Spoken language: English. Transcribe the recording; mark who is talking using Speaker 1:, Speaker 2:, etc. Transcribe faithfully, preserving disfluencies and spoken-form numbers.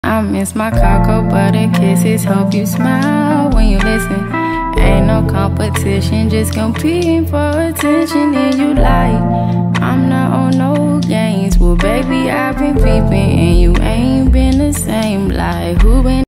Speaker 1: I miss my cocoa butter kisses. Hope you smile when you listen. Ain't no competition, just competing for attention. And you like, I'm not on no games. Well, baby, I've been peeping, and you ain't been the same. Like, who been